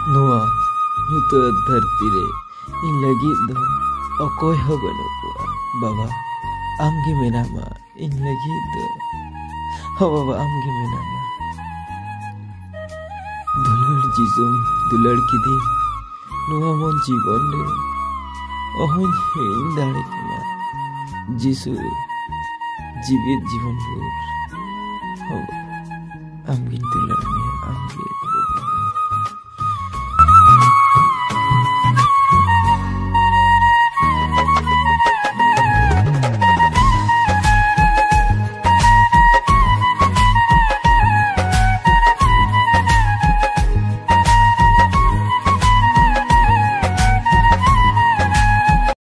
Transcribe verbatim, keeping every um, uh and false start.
नुआ तो धरती रे इन लगी दो अकोय हो गनो को बाबा आमगे मेनामा इन लगी दो हो बाबा आमगे मेनामा दुलड़ जिसुम दुलड़ किदी नुआ मन जीवन रे अहन इन दाड़े कमा जिसु जीवित जीवन भर हो आमगे दुलड़ में आमगे